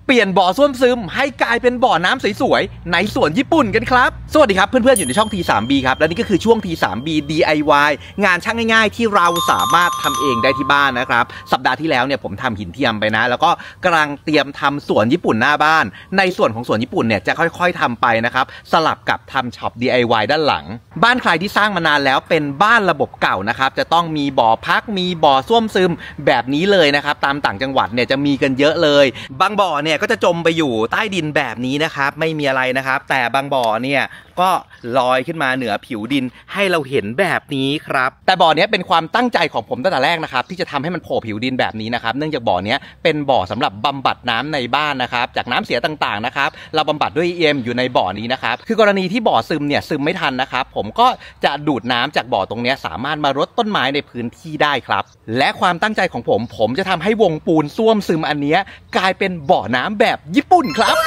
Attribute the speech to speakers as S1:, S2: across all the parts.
S1: เปลี่ยนบ่อส้วมซึมให้กลายเป็นบ่อน้ำสวยๆในสวนญี่ปุ่นกันครับสวัสดีครับเพื่อนๆอยู่ในช่อง T3B ครับและนี่ก็คือช่วง T3B DIY งานช่างง่ายๆที่เราสามารถทำเองได้ที่บ้านนะครับสัปดาห์ที่แล้วเนี่ยผมทำหินเทียมไปนะแล้วก็กำลังเตรียมทำสวนญี่ปุ่นหน้าบ้านในส่วนของสวนญี่ปุ่นเนี่ยจะค่อยๆทำไปนะครับสลับกับทำช็อป DIY ด้านหลังบ้านใครที่สร้างมานานแล้วเป็นบ้านระบบเก่านะครับจะต้องมีบ่อพักมีบ่อส้วมซึมแบบนี้เลยนะครับตามต่างจังหวัดเนี่ยจะมีกันเยอะเลยบางบ่อเนี่ยก็จะจมไปอยู่ใต้ดินแบบนี้นะครับไม่มีอะไรนะครับแต่บางบ่อเนี่ยก็ลอยขึ้นมาเหนือผิวดินให้เราเห็นแบบนี้ครับแต่บ่อนี้เป็นความตั้งใจของผมตั้งแต่แรกนะครับที่จะทำให้มันโผล่ผิวดินแบบนี้นะครับเนื่องจากบ่อนี้เป็นบ่อสำหรับบำบัดน้ำในบ้านนะครับจากน้ำเสียต่างๆนะครับเราบำบัดด้วย EM อยู่ในบ่อนี้นะครับคือกรณีที่บ่อซึมเนี่ยซึมไม่ทันนะครับผมก็จะดูดน้ำจากบ่อตรงนี้สามารถมารดต้นไม้ในพื้นที่ได้ครับและความตั้งใจของผมจะทำให้วงปูนส้วมซึมอันนี้กลายเป็นบ่อน้ำแบบญี่ปุ่นครับ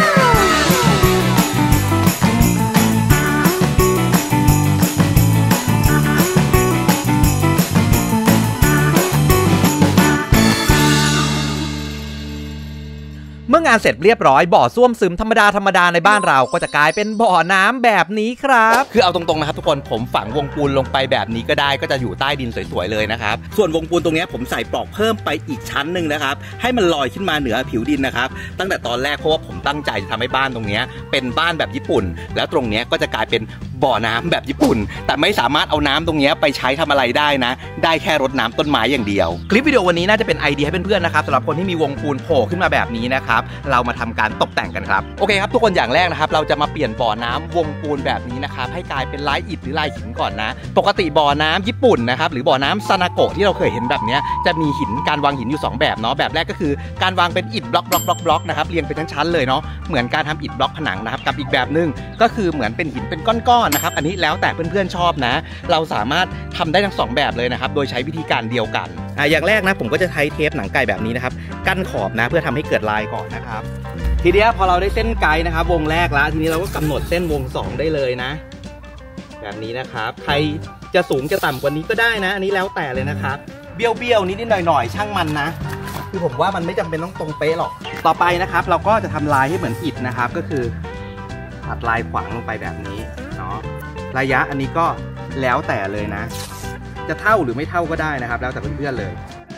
S1: เมื่องานเสร็จเรียบร้อยบ่อส้วมซึมธรรมดาในบ้านเราก็จะกลายเป็นบ่อน้ำแบบนี้ครับคือเอาตรงๆนะครับทุกคนผมฝังวงปูนลงไปแบบนี้ก็ได้ก็จะอยู่ใต้ดินสวยๆเลยนะครับส่วนวงปูนตรงนี้ผมใส่ปลอกเพิ่มไปอีกชั้นหนึ่งนะครับให้มันลอยขึ้นมาเหนือผิวดินนะครับตั้งแต่ตอนแรกเพราะว่าผมตั้งใจจะทำให้บ้านตรงนี้เป็นบ้านแบบญี่ปุ่นแล้วตรงนี้ก็จะกลายเป็นบ่อน้ำแบบญี่ปุ่นแต่ไม่สามารถเอาน้ำตรงนี้ไปใช้ทำอะไรได้นะได้แค่รดน้ำต้นไม้อย่างเดียวคลิปวิดีโอวันนี้น่าจะเป็นไอเดียให้เพื่อนๆนะครับสำหรับคนที่มีวงปูนโผล่ขึ้นมาแบบนี้นะครับเรามาทำการตกแต่งกันครับโอเคครับทุกคนอย่างแรกนะครับเราจะมาเปลี่ยนบ่อน้ำวงปูนแบบนี้นะครับให้กลายเป็นลายอิฐหรือลายหินก่อนนะปกติบ่อน้ำญี่ปุ่นนะครับหรือบ่อน้ำซานาโกะที่เราเคยเห็นแบบนี้จะมีหินการวางหินอยู่2แบบเนาะแบบแรกก็คือการวางเป็นอิฐบล็อกนะครับเรียงเป็นชั้นๆเลยเนาะเหมือนการทำอิฐบล็อกผนังนะครับกับอีกแบบนึงก็คือเหมือนเป็นหินเป็นก้อนๆนะครับอันนี้แล้วแต่เพื่อนๆชอบนะเราสามารถทำได้ทั้ง2แบบเลยนะครับโดยใช้วิธีการเดียวกันอย่างแรกนะผมก็จะใช้เทปหนังไก่แบบนี้นะครับกั้นขอบนะเพื่อทำให้เกิดลายก่อนนะครับทีเดียวพอเราได้เส้นไกด์นะครับวงแรกแล้วทีนี้เราก็กำหนดเส้นวง2ได้เลยนะแบบนี้นะครับใครจะสูงจะต่ำกว่านี้ก็ได้นะอันนี้แล้วแต่เลยนะครับเบี้ยวนิดหน่อยช่างมันนะคือผมว่ามันไม่จำเป็นต้องตรงเป๊ะหรอกต่อไปนะครับเราก็จะทำลายให้เหมือนอิฐนะครับก็คือตัดลายขวางลงไปแบบนี้เนาะระยะอันนี้ก็แล้วแต่เลยนะจะเท่าหรือไม่เท่าก็ได้นะครับแล้วแต่เพื่อนๆเลย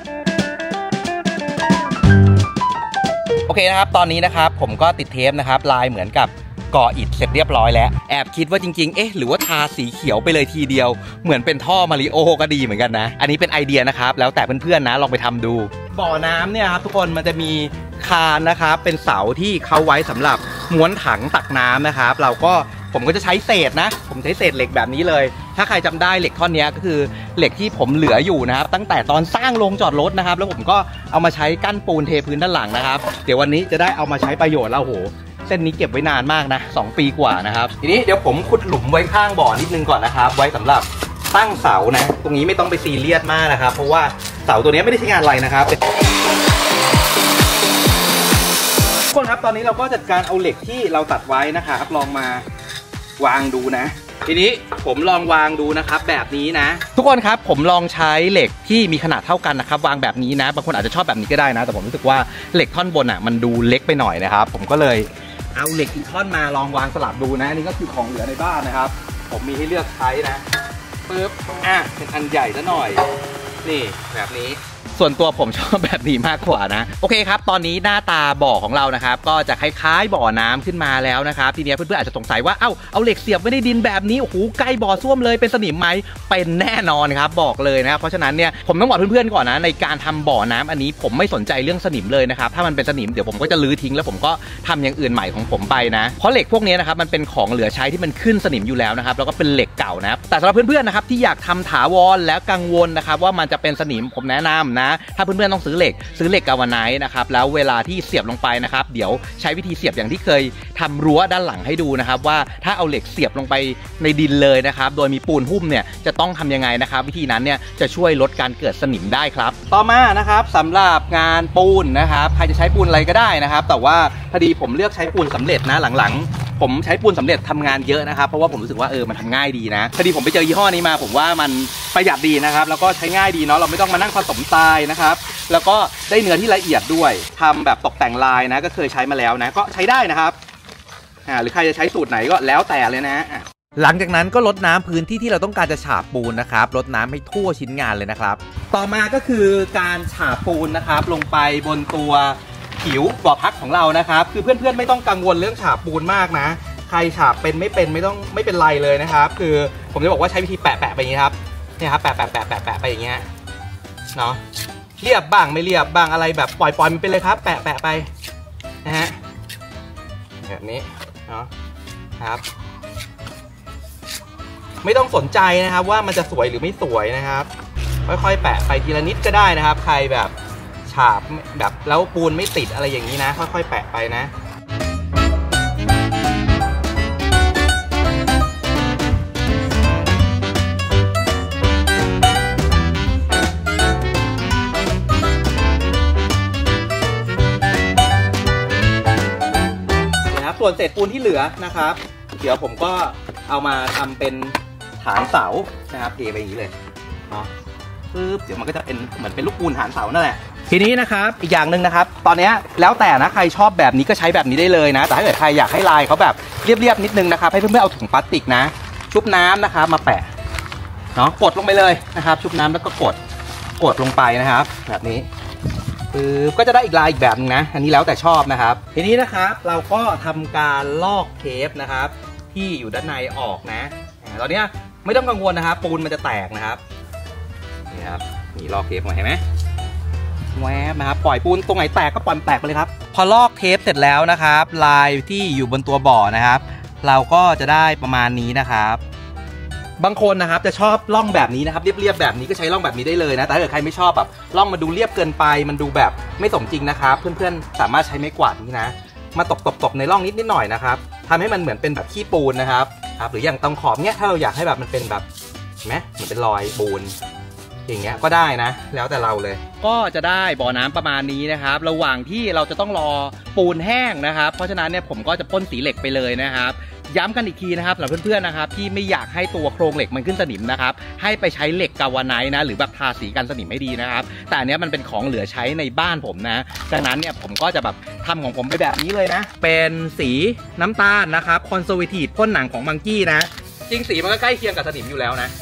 S1: โอเคนะครับตอนนี้นะครับผมก็ติดเทปนะครับลายเหมือนกับก่ออิฐเสร็จเรียบร้อยแล้วแอบคิดว่าจริงๆหรือว่าทาสีเขียวไปเลยทีเดียวเหมือนเป็นท่อมาริโอก็ดีเหมือนกันนะอันนี้เป็นไอเดียนะครับแล้วแต่เพื่อนๆนะลองไปทำดูบ่อน้ำเนี่ยครับทุกคนมันจะมีคานนะครับเป็นเสาที่เขาไว้สำหรับม้วนถังตักน้ำนะครับผมก็จะใช้เศษนะผมใช้เศษเหล็กแบบนี้เลยถ้าใครจำได้เหล็กท่อนนี้ก็คือเหล็กที่ผมเหลืออยู่นะครับตั้งแต่ตอนสร้างโรงจอดรถนะครับแล้วผมก็เอามาใช้กั้นปูนเทพื้นด้านหลังนะครับเดี๋ยววันนี้จะได้เอามาใช้ประโยชน์แล้วโหเส้นนี้เก็บไว้นานมากนะ2 ปีกว่านะครับทีนี้เดี๋ยวผมขุดหลุมไว้ข้างบ่อนิดนึงก่อนนะครับไว้สำหรับตั้งเสานะตรงนี้ไม่ต้องไปซีเรียสมากนะครับเพราะว่าเสาตัวนี้ไม่ได้ใช้งานอะไรนะครับทุกคนครับตอนนี้เราก็จัดการเอาเหล็กที่เราตัดไว้นะครับลองมาวางดูนะทีนี้ผมลองวางดูนะครับแบบนี้นะทุกคนครับผมลองใช้เหล็กที่มีขนาดเท่ากันนะครับวางแบบนี้นะบางคนอาจจะชอบแบบนี้ก็ได้นะแต่ผมรู้สึกว่าเหล็กท่อนบนมันดูเล็กไปหน่อยนะครับผมก็เลยเอาเหล็กอีกท่อนมาลองวางสลับดูนะนี่ก็คือของเหลือในบ้านนะครับผมมีให้เลือกใช้นะปึ๊บเป็นอันใหญ่ซะหน่อยนี่แบบนี้ส่วนตัวผมชอบแบบนี้มากกว่านะโอเคครับตอนนี้หน้าตาบ่อของเรานะครับก็จะคล้ายๆบ่อน้ำขึ้นมาแล้วนะครับทีนี้เพื่อนๆอาจจะสงสัยว่าเอาเหล็กเสียบไว้ในดินแบบนี้โอ้โหใกล้บ่อส้วมเลยเป็นสนิมไหมเป็นแน่นอนครับบอกเลยนะครับเพราะฉะนั้นเนี่ยผมต้องบอกเพื่อนๆก่อนนะในการทำบ่อน้ำอันนี้ผมไม่สนใจเรื่องสนิมเลยนะครับถ้ามันเป็นสนิมเดี๋ยวผมก็จะลื้อทิ้งแล้วผมก็ทำอย่างอื่นใหม่ของผมไปนะเพราะเหล็กพวกนี้นะครับมันเป็นของเหลือใช้ที่มันขึ้นสนิมอยู่แล้วนะครับแล้วก็เป็นเหล็กเก่านะแต่สำหรับเพื่อนๆนะครับที่อยากทำถาวรแล้วกังวลนะครับว่ามันจะเป็นสนิมผมแนะนำนะถ้าเพื่อนๆต้องซื้อเหล็กกาวาไนท์นะครับแล้วเวลาที่เสียบลงไปนะครับเดี๋ยวใช้วิธีเสียบอย่างที่เคยทำรั้วด้านหลังให้ดูนะครับว่าถ้าเอาเหล็กเสียบลงไปในดินเลยนะครับโดยมีปูนหุ้มเนี่ยจะต้องทำยังไงนะครับวิธีนั้นเนี่ยจะช่วยลดการเกิดสนิมได้ครับต่อมานะครับสำหรับงานปูนนะครับใครจะใช้ปูนอะไรก็ได้นะครับแต่ว่าพอดีผมเลือกใช้ปูนสำเร็จนะหลังๆผมใช้ปูนสำเร็จทำงานเยอะนะครับเพราะว่าผมรู้สึกว่ามันทำง่ายดีนะพอดีผมไปเจอยี่ห้อนี้มาผมว่ามันประหยัดดีนะครับแล้วก็ใช้ง่ายดีเนาะเราไม่ต้องมานั่งผสมทรายนะครับแล้วก็ได้เนื้อที่ละเอียดด้วยทำแบบตกแต่งลายนะก็เคยใช้มาแล้วนะก็ใช้ได้นะครับหรือใครจะใช้สูตรไหนก็แล้วแต่เลยนะหลังจากนั้นก็ลดน้ำพื้นที่ที่เราต้องการจะฉาบปูนนะครับลดน้ำให้ทั่วชิ้นงานเลยนะครับต่อมาก็คือการฉาบปูนนะครับลงไปบนตัวผิวบ่อพักของเรานะครับคือเพื่อนๆไม่ต้องกังวลเรื่องฉาบปูนมากนะใครฉาบเป็นไม่เป็นไรเลยนะครับคือผมจะบอกว่าใช้วิธีแปะไปอย่างนี้ครับเนี่ยครับแปะไปอย่างเงี้ยเนาะเรียบบ้างไม่เรียบบ้างอะไรแบบปล่อยมันไปเลยครับแปะไปนะฮะแบบนี้เนาะครับไม่ต้องสนใจนะครับว่ามันจะสวยหรือไม่สวยนะครับค่อยๆแปะไปทีละนิดก็ได้นะครับใครแบบฉาบแบบแล้วปูนไม่ติดอะไรอย่างนี้นะค่อยๆแปะไปนะส่วนเศษปูนที่เหลือนะครับเดี๋ยวผมก็เอามาทำเป็นฐานเสานะครับเทไปอย่างนี้เลยเนาะปึ๊บเดี๋ยวมันก็จะเป็นเหมือนเป็นลูกปูนฐานเสานั่นแหละทีนี้นะครับอีกอย่างหนึ่งนะครับตอนนี้แล้วแต่นะใครชอบแบบนี้ก็ใช้แบบนี้ได้เลยนะแต่ถ้าเกิดใครอยากให้ลายเขาแบบเรียบๆนิดนึงนะครับให้เพื่อนๆเอาถุงพลาสติกนะชุบน้ำนะครับมาแปะเนาะกดลงไปเลยนะครับชุบน้ำแล้วก็กดลงไปนะครับแบบนี้ก็จะได้อีกลายอีกแบบนึงนะอันนี้แล้วแต่ชอบนะครับทีนี้นะครับเราก็ทำการลอกเทปนะครับที่อยู่ด้านในออกนะตอนนี้ไม่ต้องกังวลนะครับปูนมันจะแตกนะครับนี่ครับนี่ลอกเทปมาเห็นไหมแวบนะครับปล่อยปูนตรงไหนแตกก็ปล่อยแตกไปเลยครับพอลอกเทปเสร็จแล้วนะครับลายที่อยู่บนตัวบ่อนะครับเราก็จะได้ประมาณนี้นะครับบางคนนะครับจะชอบล่องแบบนี้นะครับเรียบแบบนี้ก็ใช้ล่องแบบนี้ได้เลยนะแต่ถ้าเกิดใครไม่ชอบแบบล่องมาดูเรียบเกินไปมันดูแบบไม่สมจริงนะครับเพื่อนๆสามารถใช้ไม้กวาดนี้นะมาตบในร่องนิดหน่อยนะครับทำให้มันเหมือนเป็นแบบขี้ปูนนะครับหรืออย่างตรงขอบเนี้ยถ้าเราอยากให้แบบมันเป็นแบบเห็นไหมเหมือนเป็นรอยปูนอย่างเงี้ยก็ได้นะแล้วแต่เราเลยก็จะได้บ่อน้ำประมาณนี้นะครับระหว่างที่เราจะต้องรอปูนแห้งนะครับเพราะฉะนั้นเนี่ยผมก็จะพ่นสีเหล็กไปเลยนะครับย้ำกันอีกทีนะครับสำหรับเพื่อนๆนะครับที่ไม่อยากให้ตัวโครงเหล็กมันขึ้นสนิมนะครับให้ไปใช้เหล็กกาวาไนท์นะหรือแบบทาสีกันสนิมให้ดีนะครับแต่อันนี้มันเป็นของเหลือใช้ในบ้านผมนะดังนั้นเนี่ยผมก็จะแบบทำของผมไปแบบนี้เลยนะเป็นสีน้ำตาลนะครับคอนเซอร์เวทีฟพ่นหนังของมังกี้นะจริงสีมันก็ใกล้เคียงกับสนิมอยู่แล้วนะ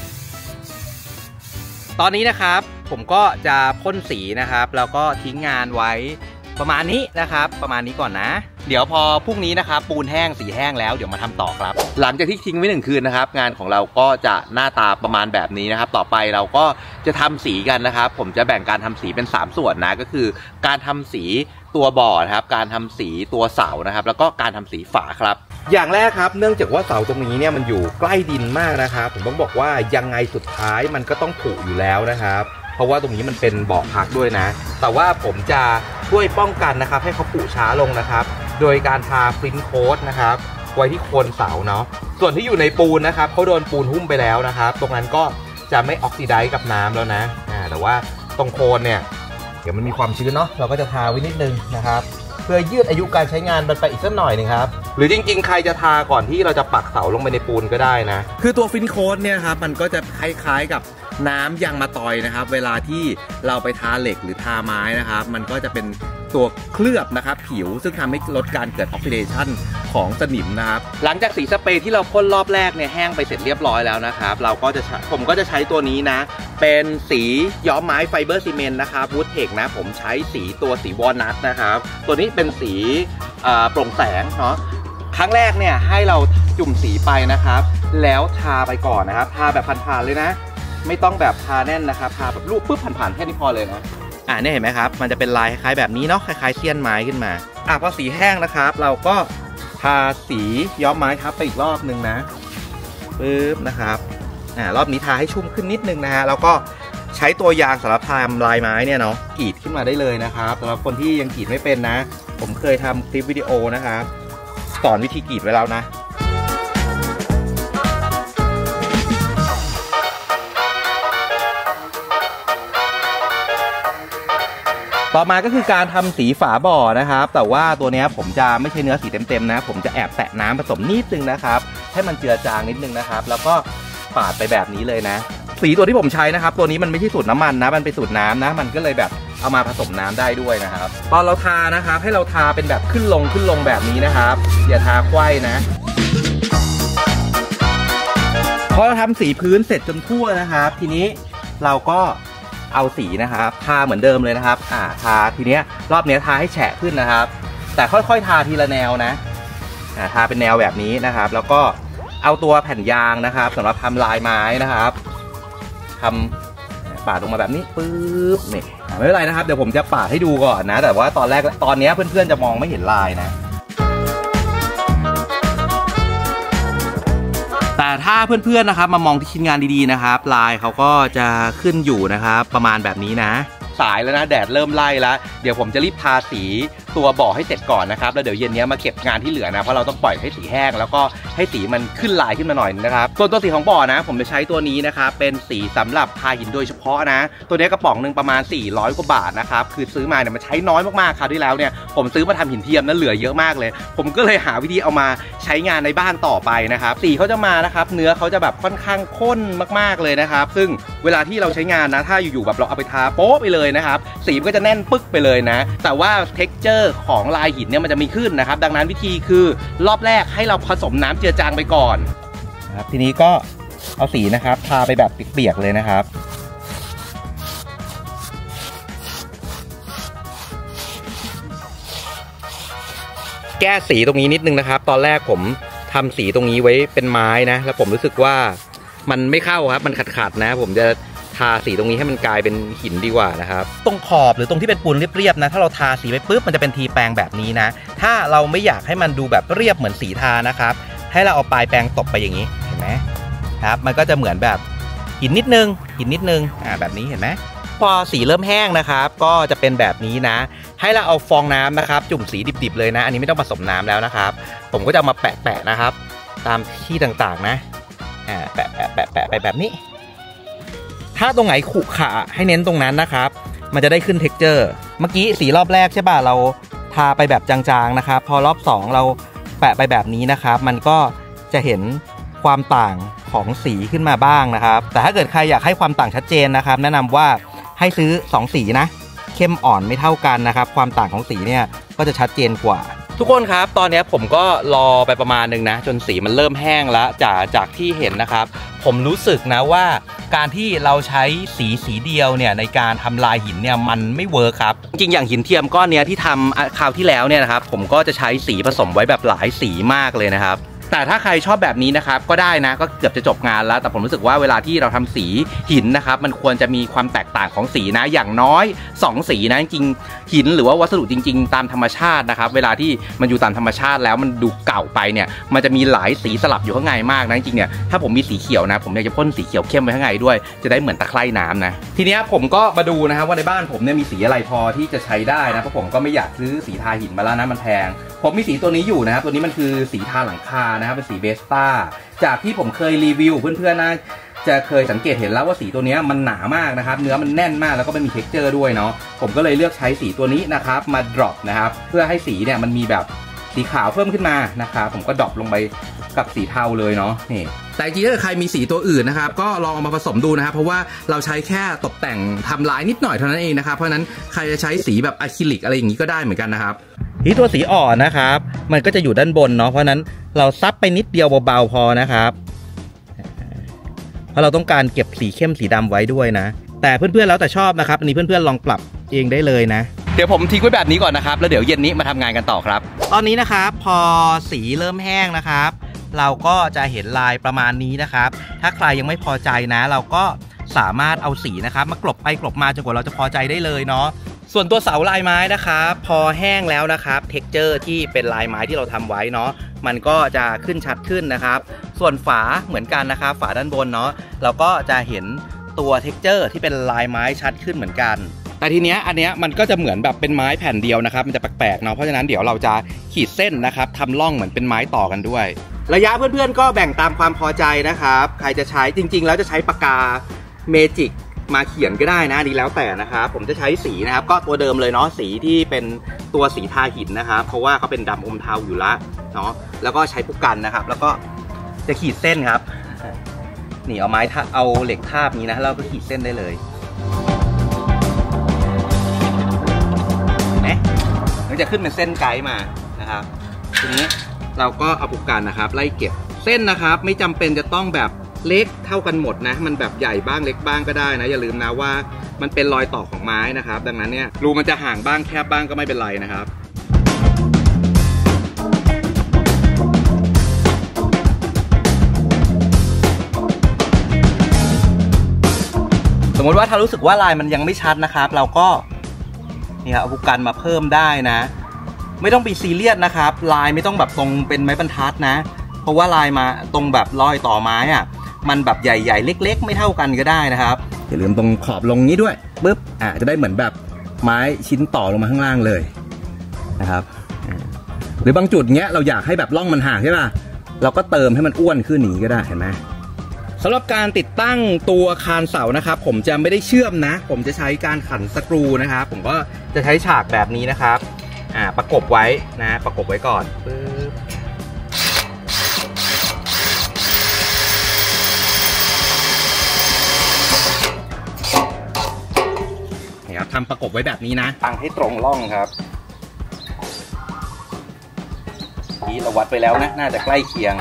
S1: ตอนนี้นะครับผมก็จะพ่นสีนะครับแล้วก็ทิ้งงานไว้ประมาณนี้นะครับประมาณนี้ก่อนนะเดี๋ยวพอพรุ่งนี้นะครับปูนแห้งสีแห้งแล้วเดี๋ยวมาทำต่อครับหลังจากที่ทิ้งไว้1 คืนนะครับงานของเราก็จะหน้าตาประมาณแบบนี้นะครับต่อไปเราก็จะทำสีกันนะครับผมจะแบ่งการทำสีเป็น3 ส่วนนะก็คือการทำสีตัวบ่อนะครับการทำสีตัวเสานะครับแล้วก็การทำสีฝาครับอย่างแรกครับเนื่องจากว่าเสาตรงนี้เนี่ยมันอยู่ใกล้ดินมากนะครับผมต้องบอกว่ายังไงสุดท้ายมันก็ต้องผุอยู่แล้วนะครับเพราะว่าตรงนี้มันเป็นบ่อพักด้วยนะแต่ว่าผมจะช่วยป้องกันนะครับให้เขาผุช้าลงนะครับโดยการทาฟินโค้ดนะครับไว้ที่โคนเสาเนาะส่วนที่อยู่ในปูนนะครับเขาโดนปูนหุ้มไปแล้วนะครับตรงนั้นก็จะไม่ออกซิไดซ์กับน้ำแล้วนะแต่ว่าตรงโคนเนี่ยเดี๋ยวมันมีความชื้นเนาะเราก็จะทาไว้นิดนึงนะครับเพื่อยืดอายุการใช้งานมันไปอีกสักหน่อยนึงครับหรือจริงๆใครจะทาก่อนที่เราจะปักเสาลงไปในปูนก็ได้นะคือตัวฟินโค้ดเนี่ยครับมันก็จะคล้ายๆกับน้ำยางมะตอยนะครับเวลาที่เราไปทาเหล็กหรือทาไม้นะครับมันก็จะเป็นตัวเคลือบนะครับผิวซึ่งทำให้ลดการเกิดออกซิเดชันของสนิมนะครับหลังจากสีสเปรย์ที่เราพ่นรอบแรกเนี่ยแห้งไปเสร็จเรียบร้อยแล้วนะครับเราก็จะผมก็จะใช้ตัวนี้นะเป็นสีย้อมไม้ไฟเบอร์ซีเมนต์นะครับวูดเทคนะผมใช้ตัวสีวอลนัทนะครับตัวนี้เป็นสีโปร่งแสงเนาะครั้งแรกเนี่ยให้เราจุ่มสีไปนะครับแล้วทาไปก่อนนะครับทาแบบผ่านๆเลยนะไม่ต้องแบบทาแน่นนะครับทาแบบลูบปุ๊บผ่านๆแค่นี้พอเลยนะเนี่ยเห็นไหมครับมันจะเป็นลายคล้ายๆแบบนี้เนาะคล้ายๆเสี้ยนไม้ขึ้นมาพอสีแห้งนะครับเราก็ทาสีย้อมไม้ทับไปอีกรอบนึงนะปึ๊บนะครับรอบนี้ทาให้ชุ่มขึ้นนิดนึงนะฮะแล้วก็ใช้ตัวยางสำหรับทำลายไม้เนี่ยเนาะกรีดขึ้นมาได้เลยนะครับสำหรับคนที่ยังกรีดไม่เป็นนะผมเคยทำคลิปวิดีโอนะครับสอนวิธีกรีดไว้แล้วนะต่อมาก็คือการทำสีฝาบ่อนะครับแต่ว่าตัวนี้ผมจะไม่ใช่เนื้อสีเต็มๆนะผมจะแอบแตะน้ำผสมนิดนึงนะครับให้มันเจือจางนิดนึงนะครับแล้วก็ปาดไปแบบนี้เลยนะสีตัวที่ผมใช้นะครับตัวนี้มันไม่ใช่สูตรน้ำมันนะมันเป็นสูตรน้ำนะมันก็เลยแบบเอามาผสมน้ำได้ด้วยนะครับตอนเราทานะครับให้เราทาเป็นแบบขึ้นลงแบบนี้นะครับอย่าทาไขว้นะพอเราทำสีพื้นเสร็จจนทั่วนะครับทีนี้เราก็เอาสีนะครับทาเหมือนเดิมเลยนะครับทาทีเนี้ยรอบนี้ทาให้แฉะขึ้นนะครับแต่ค่อยๆทาทีละแนวนะทาเป็นแนวแบบนี้นะครับแล้วก็เอาตัวแผ่นยางนะครับสำหรับทำลายไม้นะครับทำปาดลงมาแบบนี้ปึ๊บนี่ไม่เป็นไรนะครับเดี๋ยวผมจะปาดให้ดูก่อนนะแต่ว่าตอนนี้เพื่อนๆจะมองไม่เห็นลายนะแต่ถ้าเพื่อนๆนะครับมามองที่ชิ้นงานดีๆนะครับลายเขาก็จะขึ้นอยู่นะครับประมาณแบบนี้นะสายแล้วนะแดดเริ่มไล่แล้วเดี๋ยวผมจะรีบทาสีตัวบ่อให้เสร็จก่อนนะครับแล้วเดี๋ยวเย็นนี้มาเก็บงานที่เหลือนะเพราะเราต้องปล่อยให้สีแห้งแล้วก็ให้สีมันขึ้นลายขึ้นมาหน่อยนะครับส่วนตัวสีของบ่อนะผมจะใช้ตัวนี้นะครับเป็นสีสำหรับทาหินโดยเฉพาะนะตัวนี้กระป๋องหนึ่งประมาณ400 กว่าบาทนะครับคือซื้อมาเนี่ยมันใช้น้อยมากๆคราวที่แล้วเนี่ยผมซื้อมาทำหินเทียมนั้นเหลือเยอะมากเลยผมก็เลยหาวิธีเอามาใช้งานในบ้านต่อไปนะครับสีเขาจะมานะครับเนื้อเขาจะแบบค่อนข้างข้นมากๆเลยนะครับซึ่งเวลาที่เราใช้งานนะถ้าอยู่ๆแบบเราเอาไปทาโป๊ะไปเลยนะครับสีก็จะแน่นปึ๊กไปเลยนะแต่ว่า texture ของลายหินเนี่ยมันจะมีขึ้นนะครับดังนั้นวิธีคือรอบแรกให้เราผสมน้ำเจือจางไปก่อนนะครับทีนี้ก็เอาสีนะครับทาไปแบบเปียกๆเลยนะครับแก้สีตรงนี้นิดนึงนะครับตอนแรกผมทำสีตรงนี้ไว้เป็นไม้นะแล้วผมรู้สึกว่ามันไม่เข้าครับมันขัดๆนะผมจะทาสีตรงนี้ให้มันกลายเป็นหินดีกว่านะครับตรงขอบหรือตรงที่เป็นปูนเรียบๆนะถ้าเราทาสีไปปุ๊บมันจะเป็นทีแปรงแบบนี้นะถ้าเราไม่อยากให้มันดูแบบเรียบเหมือนสีทานะครับให้เราเอาปลายแปรงตบไปอย่างนี้เห็นไหมครับมันก็จะเหมือนแบบหินนิดนึงแบบนี้เห็นไหมพอสีเริ่มแห้งนะครับก็จะเป็นแบบนี้นะให้เราเอาฟองน้ำนะครับจุ่มสีดิบๆเลยนะอันนี้ไม่ต้องผสมน้ำแล้วนะครับผมก็จะเอามาแปะๆนะครับตามที่ต่างๆนะแปะไปแบบนี้ถ้าตรงไหนขรุขระให้เน้นตรงนั้นนะครับมันจะได้ขึ้นเท็กเจอร์เมื่อกี้สีรอบแรกใช่ป่ะเราทาไปแบบจางๆนะครับพอรอบ2เราแปะไปแบบนี้นะครับมันก็จะเห็นความต่างของสีขึ้นมาบ้างนะครับแต่ถ้าเกิดใครอยากให้ความต่างชัดเจนนะครับแนะนำว่าให้ซื้อ2สีนะเข้มอ่อนไม่เท่ากันนะครับความต่างของสีเนี่ยก็จะชัดเจนกว่าทุกคนครับตอนนี้ผมก็รอไปประมาณนึงนะจนสีมันเริ่มแห้งแล้วจากที่เห็นนะครับผมรู้สึกนะว่าการที่เราใช้สีเดียวเนี่ยในการทำลายหินเนี่ยมันไม่เวิร์คครับจริงอย่างหินเทียมก้อนนี้ที่ทำคราวที่แล้วเนี่ยนะครับผมก็จะใช้สีผสมไว้แบบหลายสีมากเลยนะครับแต่ถ้าใครชอบแบบนี้นะครับก็ได้นะก็เกือบจะจบงานแล้วแต่ผมรู้สึกว่าเวลาที่เราทำสีหินนะครับมันควรจะมีความแตกต่างของสีนะอย่างน้อย2สีนะจริงหินหรือว่าวัสดุจริงๆตามธรรมชาตินะครับเวลาที่มันอยู่ตามธรรมชาติแล้วมันดูเก่าไปเนี่ยมันจะมีหลายสีสลับอยู่ข้างในมากนะจริงๆเนี่ยถ้าผมมีสีเขียวนะผมอยากจะพ่นสีเขียวเข้มไว้ข้างในด้วยจะได้เหมือนตะไคร่น้ำนะทีนี้ผมก็มาดูนะครับว่าในบ้านผมเนี่ยมีสีอะไรพอที่จะใช้ได้นะเพราะผมก็ไม่อยากซื้อสีทาหินมาแล้วนะมันแพงผมมีสีตัวนี้อยู่นะครับตัวนี้มันคือสีทาหลังคานะครับเป็นสีเบสต้าจากที่ผมเคยรีวิวเพื่อนๆนะจะเคยสังเกตเห็นแล้วว่าสีตัวนี้มันหนามากนะครับเนื้อมันแน่นมากแล้วก็มันมีเท็กเจอร์ด้วยเนาะผมก็เลยเลือกใช้สีตัวนี้นะครับมาดรอปนะครับเพื่อให้สีเนี่ยมันมีแบบสีขาวเพิ่มขึ้นมานะครับผมก็ดรอปลงไปกับสีเทาเลยเนาะนี่แต่จริงๆถ้าใครมีสีตัวอื่นนะครับก็ลองเอามาผสมดูนะครับเพราะว่าเราใช้แค่ตกแต่งทำลายนิดหน่อยเท่านั้นเองนะครับเพราะฉะนั้นใครจะใช้สีแบบอะคริลิกอะไรอย่างนี้ก็ได้เหมือนกันนะครับที่ตัวสีอ่อนนะครับมันก็จะอยู่ด้านบนเนาะเพราะนั้นเราซับไปนิดเดียวเบาๆพอนะครับเพราะเราต้องการเก็บสีเข้มสีดำไว้ด้วยนะแต่เพื่อนๆแล้วแต่ชอบนะครับอันนี้เพื่อนๆลองปรับเองได้เลยนะเดี๋ยวผมทิ้งไว้แบบนี้ก่อนนะครับแล้วเดี๋ยวเย็นนี้มาทำงานกันต่อครับตอนนี้นะครับพอสีเริ่มแห้งนะครับเราก็จะเห็นลายประมาณนี้นะครับถ้าใครยังไม่พอใจนะเราก็สามารถเอาสีนะครับมากลบไปกลบมาจนกว่าเราจะพอใจได้เลยเนาะส่วนตัวเสาลายไม้นะครับพอแห้งแล้วนะครับเท็กเจอร์ที่เป็นลายไม้ที่เราทำไว้เนาะมันก็จะขึ้นชัดขึ้นนะครับส่วนฝาเหมือนกันนะครับฝาด้านบนเนาะเราก็จะเห็นตัวเท็กเจอร์ที่เป็นลายไม้ชัดขึ้นเหมือนกันแต่ทีเนี้ยอันเนี้ยมันก็จะเหมือนแบบเป็นไม้แผ่นเดียวนะครับมันจะแปลกๆเนาะเพราะฉะนั้นเดี๋ยวเราจะขีดเส้นนะครับทำร่องเหมือนเป็นไม้ต่อกันด้วยระยะเพื่อนๆก็แบ่งตามความพอใจนะครับใครจะใช้จริงๆแล้วจะใช้ปากกาเมจิกมาเขียนก็ได้นะดีแล้วแต่นะครับผมจะใช้สีนะครับก็ตัวเดิมเลยเนาะสีที่เป็นตัวสีทาหินนะครับเพราะว่าเขาเป็นดำอมเทาอยู่ละเนาะแล้วก็ใช้ผู้กันนะครับแล้วก็จะขีดเส้นครับนี่เอาไม้เอาเหล็กทาบนี้นะแล้วก็ขีดเส้นได้เลยมันจะขึ้นเป็นเส้นไกด์มานะครับทีนี้เราก็เอาผู้กันนะครับไล่เก็บเส้นนะครับไม่จำเป็นจะต้องแบบเล็กเท่ากันหมดนะมันแบบใหญ่บ้างเล็กบ้างก็ได้นะอย่าลืมนะว่ามันเป็นรอยต่อของไม้นะครับดังนั้นเนี่ยรูมันจะห่างบ้างแคบบ้างก็ไม่เป็นไรนะครับสมมติว่าถ้ารู้สึกว่าลายมันยังไม่ชัดนะครับเราก็นี่ครับเอาผู้กันมาเพิ่มได้นะไม่ต้องไปซีเรียสนะครับลายไม่ต้องแบบตรงเป็นไม้บรรทัดนะเพราะว่าลายมาตรงแบบรอยต่อไม้อะมันแบบใหญ่ๆเล็กๆไม่เท่ากันก็ได้นะครับอย่าลืมตรงขอบลงนี้ด้วยปึ๊บจะได้เหมือนแบบไม้ชิ้นต่อลงมาข้างล่างเลยนะครับหรือบางจุดเงี้ยเราอยากให้แบบร่องมันห่างใช่ป่ะเราก็เติมให้มันอ้วนขึ้นอย่างนี้ก็ได้เห็นไหมสำหรับการติดตั้งตัวคานเสานะครับผมจะไม่ได้เชื่อมนะผมจะใช้การขันสกรูนะครับผมก็จะใช้ฉากแบบนี้นะครับประกบไว้นะประกบไว้ก่อนปึ๊บทำประกบไว้แบบนี้นะตั้งให้ตรงร่องครับนี่เราวัดไปแล้วนะน่าจะใกล้เคียง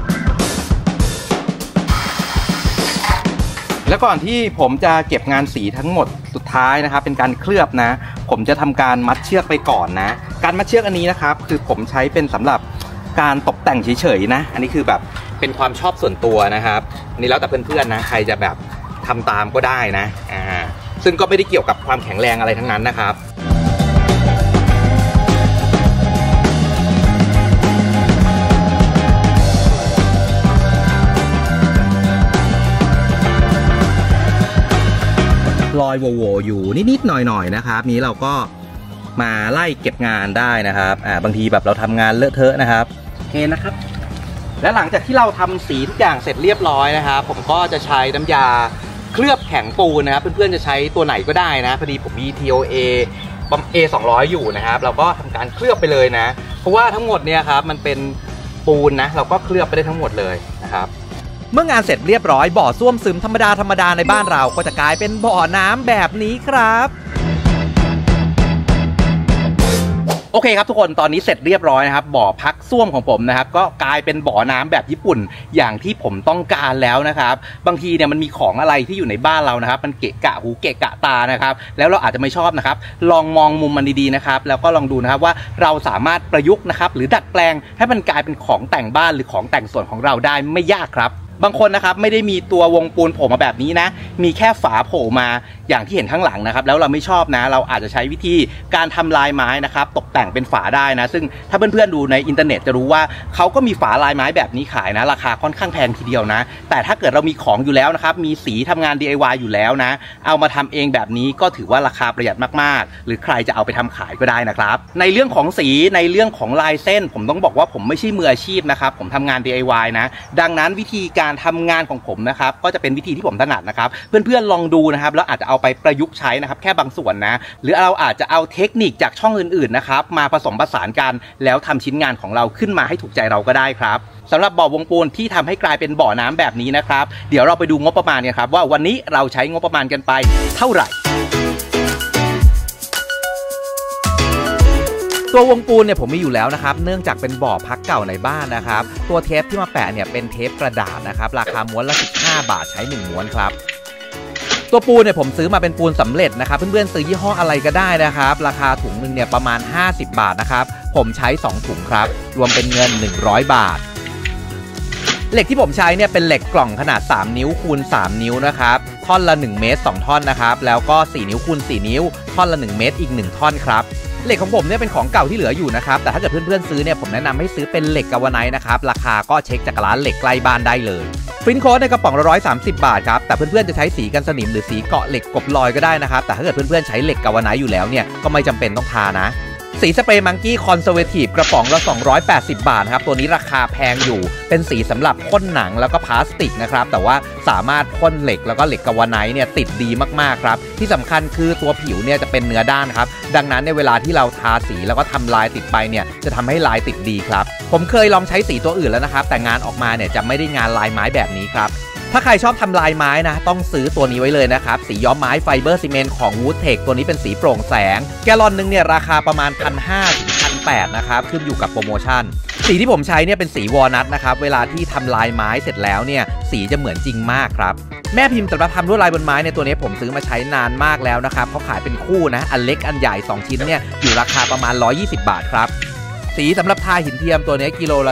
S1: แล้วก่อนที่ผมจะเก็บงานสีทั้งหมดสุดท้ายนะครับเป็นการเคลือบนะผมจะทำการมัดเชือกไปก่อนนะการมัดเชือกอันนี้นะครับคือผมใช้เป็นสำหรับการตกแต่งเฉยๆนะอันนี้คือแบบเป็นความชอบส่วนตัวนะครับอันนี้แล้วแต่เพื่อนๆนะใครจะแบบทำตามก็ได้นะซึ่งก็ไม่ได้เกี่ยวกับความแข็งแรงอะไรทั้งนั้นนะครับรอยโวอยู่นิดๆหน่อยๆนะครับนี้เราก็มาไล่เก็บงานได้นะครับบางทีแบบเราทำงานเลอะเทอะนะครับโอเคนะครับและหลังจากที่เราทำสีทุกอย่างเสร็จเรียบร้อยนะครับผมก็จะใช้น้ำยาเคลือบแข็งปูนนะครับเพื่อนๆจะใช้ตัวไหนก็ได้นะพอดีผมมี TOA A200 อยู่นะครับเราก็ทำการเคลือบไปเลยนะเพราะว่าทั้งหมดเนี่ยครับมันเป็นปูนนะเราก็เคลือบไปได้ทั้งหมดเลยนะครับเมื่องานเสร็จเรียบร้อยบ่อส้วมซึมธรรมดาในบ้านเราก็จะกลายเป็นบ่อน้ำแบบนี้ครับโอเคครับทุกคนตอนนี้เสร็จเรียบร้อยนะครับบ่อพักส้วมของผมนะครับก็กลายเป็นบ่อน้ำแบบญี่ปุ่นอย่างที่ผมต้องการแล้วนะครับบางทีเนี่ยมันมีของอะไรที่อยู่ในบ้านเรานะครับมันเกะกะหูเกะกะตานะครับแล้วเราอาจจะไม่ชอบนะครับลองมองมุมมันดีๆนะครับแล้วก็ลองดูนะครับว่าเราสามารถประยุกต์นะครับหรือดัดแปลงให้มันกลายเป็นของแต่งบ้านหรือของแต่งส่วนของเราได้ไม่ยากครับบางคนนะครับไม่ได้มีตัววงปูนโผล่มาแบบนี้นะมีแค่ฝาโผล่มาอย่างที่เห็นข้างหลังนะครับแล้วเราไม่ชอบนะเราอาจจะใช้วิธีการทำลายไม้นะครับตกแต่งเป็นฝาได้นะซึ่งถ้าเพื่อนๆดูในอินเทอร์เน็ตจะรู้ว่าเขาก็มีฝาลายไม้แบบนี้ขายนะราคาค่อนข้างแพงทีเดียวนะแต่ถ้าเกิดเรามีของอยู่แล้วนะครับมีสีทำงาน DIY อยู่แล้วนะเอามาทำเองแบบนี้ก็ถือว่าราคาประหยัดมากๆหรือใครจะเอาไปทำขายก็ได้นะครับในเรื่องของสีในเรื่องของลายเส้นผมต้องบอกว่าผมไม่ใช่มืออาชีพนะครับผมทำงาน DIY นะดังนั้นวิธีการทำงานของผมนะครับก็จะเป็นวิธีที่ผมถนัดนะครับเพื่อนๆลองดูนะครับแล้วอาจจะเอาไปประยุกต์ใช้นะครับแค่บางส่วนนะหรือเราอาจจะเอาเทคนิคจากช่องอื่นๆนะครับมาผสมผสานกันแล้วทำชิ้นงานของเราขึ้นมาให้ถูกใจเราก็ได้ครับสำหรับบ่อวงปูนที่ทำให้กลายเป็นบ่อน้ำแบบนี้นะครับเดี๋ยวเราไปดูงบประมาณกันครับว่าวันนี้เราใช้งบประมาณกันไปเท่าไหร่ตัววงปูนเนี่ยผมมีอยู่แล้วนะครับเนื่องจากเป็นบ่อพักเก่าในบ้านนะครับตัวเทปที่มาแปะเนี่ยเป็นเทปกระดาษนะครับราคาม้วนละ15 บาทใช้1ม้วนครับตัวปูนเนี่ยผมซื้อมาเป็นปูนสำเร็จนะครับเพื่อนๆซื้อยี่ห้ออะไรก็ได้นะครับราคาถุงนึงเนี่ยประมาณ50 บาทนะครับผมใช้2ถุงครับรวมเป็นเงิน100 บาทเหล็กที่ผมใช้เนี่ยเป็นเหล็กกล่องขนาด3นิ้วคูณ3นิ้วนะครับท่อนละ1เมตร2ท่อนนะครับแล้วก็4นิ้วคูณ4นิ้วท่อนละ1เมตรอีก1ท่อนครับเหล็กของผมเนี่ยเป็นของเก่าที่เหลืออยู่นะครับแต่ถ้าเกิดเพื่อนๆซื้อเนี่ยผมแนะนำให้ซื้อเป็นเหล็กกาวไนท์นะครับราคาก็เช็คจากร้านเหล็กใกล้บ้านได้เลยฟินโค้ดในกระป๋องละ130 บาทครับแต่เพื่อนๆจะใช้สีกันสนิมหรือสีเกาะเหล็กกบลอยก็ได้นะครับแต่ถ้าเกิดเพื่อนๆใช้เหล็กกาวไนท์อยู่แล้วเนี่ยก็ไม่จำเป็นต้องทานะสีสเปรย์มังกี้คอนเซอร์เวทีฟกระป๋องละ280 บาทครับตัวนี้ราคาแพงอยู่เป็นสีสำหรับพ่นหนังแล้วก็พลาสติกนะครับแต่ว่าสามารถพ่นเหล็กแล้วก็เหล็กกาวไนท์เนี่ยติดดีมากๆครับที่สำคัญคือตัวผิวเนี่ยจะเป็นเนื้อด้านครับดังนั้นในเวลาที่เราทาสีแล้วก็ทำลายติดไปเนี่ยจะทำให้ลายติดดีครับผมเคยลองใช้สีตัวอื่นแล้วนะครับแต่งานออกมาเนี่ยจะไม่ได้งานลายไม้แบบนี้ครับแถถ้าใครชอบทำลายไม้นะต้องซื้อตัวนี้ไว้เลยนะครับสีย้อมไม้ไฟเบอร์ซีเมนต์ของ Woodtech ตัวนี้เป็นสีโปร่งแสงแกลลอนนึงเนี่ยราคาประมาณ 1,500 ถึง 1,800 นะครับขึ้นอยู่กับโปรโมชั่นสีที่ผมใช้เนี่ยเป็นสีวอลนัทนะครับเวลาที่ทำลายไม้เสร็จแล้วเนี่ยสีจะเหมือนจริงมากครับแม่พิมพ์สำหรับทำลวดลายบนไม้ในตัวนี้ผมซื้อมาใช้นานมากแล้วนะครับเขาขายเป็นคู่นะอันเล็กอันใหญ่2ชิ้นเนี่ยอยู่ราคาประมาณ120 บาทครับสีสำหรับทาหินเทียมตัวนี้กิโลละ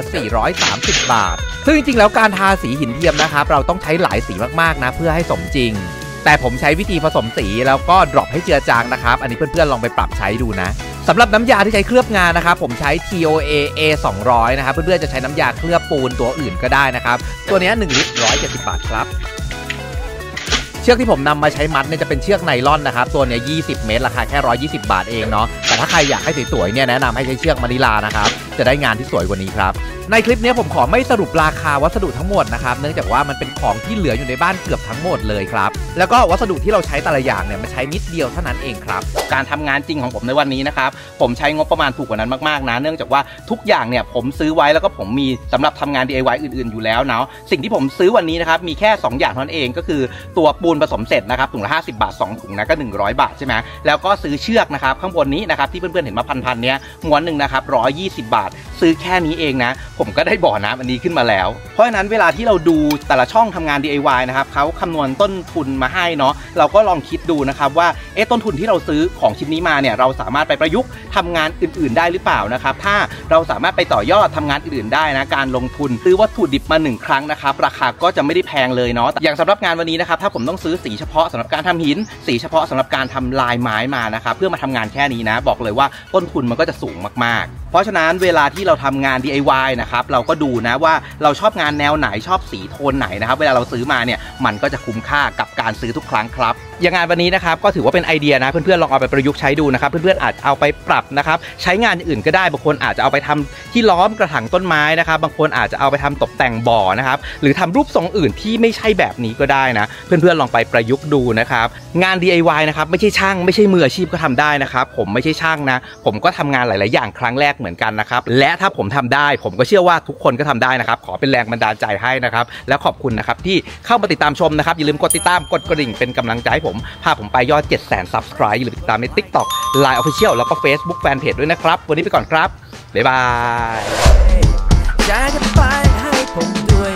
S1: 430 บาทซึ่งจริงๆแล้วการทาสีหินเทียมนะครับเราต้องใช้หลายสีมากๆนะเพื่อให้สมจริงแต่ผมใช้วิธีผสมสีแล้วก็ดรอปให้เจือจางนะครับอันนี้เพื่อนๆลองไปปรับใช้ดูนะสำหรับน้ำยาที่ใช้เคลือบงานนะครับผมใช้ TOA A200 นะครับเพื่อนๆจะใช้น้ำยาเคลือบปูนตัวอื่นก็ได้นะครับตัวนี้1 ลิตร 170 บาทครับเชือกที่ผมนำมาใช้มัดเนี่ยจะเป็นเชือกไนล่อนนะครับตัวนี้20 เมตรราคาแค่120 บาทเองเนาะแต่ถ้าใครอยากให้สวยๆเนี่ยแนะนำให้ใช้เชือกมะนิลานะครับจะได้งานที่สวยกว่านี้ครับในคลิปนี้ผมขอไม่สรุปราคาวัสดุทั้งหมดนะครับเนื่องจากว่ามันเป็นของที่เหลืออยู่ในบ้านเกือบทั้งหมดเลยครับแล้วก็วัสดุที่เราใช้แต่ละอย่างเนี่ยมันใช้นิดเดียวเท่านั้นเองครับการทำงานจริงของผมในวันนี้นะครับผมใช้งบประมาณถูกกว่านั้นมากๆนะเนื่องจากว่าทุกอย่างเนี่ยผมซื้อไว้แล้วก็ผมมีสำหรับทำงาน DIY อื่นๆอยู่แล้วเนาะสิ่งที่ผมซื้อวันนี้นะครับมีแค่2อย่างเท่านั้นเองก็คือตัวปูนผสมเสร็จนะครับถุงละ50 บาท2ถุงนะก็100 บาทใช่ไหมแล้วก็ซื้อเชือกนะครับข้างบนนี้นะครับที่เพื่อนๆเห็นมาพันๆเนี้ยม้วนหนึ่งนะครับ120 บาทซื้อแค่นี้เองนะผมก็ได้บ่อน้ำอันนี้ขึ้นมาแล้วเพราะฉะนั้นเวลาที่เราดูแต่ละช่องทำงาน DIY นะครับเขาคำนวณต้นทุนมาให้เนาะเราก็ลองคิดดูนะครับว่าต้นทุนที่เราซื้อของชิ้นนี้มาเนี่ยเราสามารถไปประยุกต์ทำงานอื่นๆได้หรือเปล่านะครับถ้าเราสามารถไปต่อยอดทำงานอื่นๆได้นะการลงทุนซื้อวัตถุดิบมา1 ครั้งนะครับราคาก็จะไม่ได้แพงเลยเนาะอย่างสำหรับงานวันนี้นะครับถ้าผมต้องซื้อสีเฉพาะสำหรับการทำหินสีเฉพาะสำหรับการทำลายไม้มานะครับเพื่อมาทำงานแค่นี้นะบอกเลยว่าต้นทุนมันก็จะสูงมากๆเพราะฉะนั้นเวลาที่เราทำงาน DIY นะครับเราก็ดูนะว่าเราชอบงานแนวไหนชอบสีโทนไหนนะครับเวลาเราซื้อมาเนี่ยมันก็จะคุ้มค่ากับการซื้อทุกครั้งครับอย่างงานวันนี้นะครับก็ถือว่าเป็นไอเดียนะเพื่อนๆลองเอาไปประยุกต์ใช้ดูนะครับเพื่อนๆอาจเอาไปปรับนะครับใช้งานอื่นก็ได้บางคนอาจจะเอาไปทำที่ล้อมกระถางต้นไม้นะครับบางคนอาจจะเอาไปทำตกแต่งบ่อนะครับหรือทำรูปทรงอื่นที่ไม่ใช่แบบนี้ก็ได้นะเพื่อนๆลองไปประยุกต์ดูนะครับงาน DIY นะครับไม่ใช่ช่างไม่ใช่มืออาชีพก็ทำได้นะครับผมไม่ใช่ช่างนะผมก็ทำงานหลายๆอย่างครั้งแรกเหมือนกันนะครับและถ้าผมทำได้ผมก็เชื่อว่าทุกคนก็ทำได้นะครับขอเป็นแรงบันดาลใจให้นะครับแล้วขอบคุณนะครับที่เข้ามาติดตามชมนะครับอย่าลืมกดติดตามกดกระดิ่งเป็นกำลังใจให้ผมพาผมไปยอด 700,000 Subscribe อย่าลืมติดตามใน TikTok Line Official แล้วก็ Facebook Fanpage ด้วยนะครับวันนี้ไปก่อนครับบ๊ายบายอยากจะไปให้ผมด้วย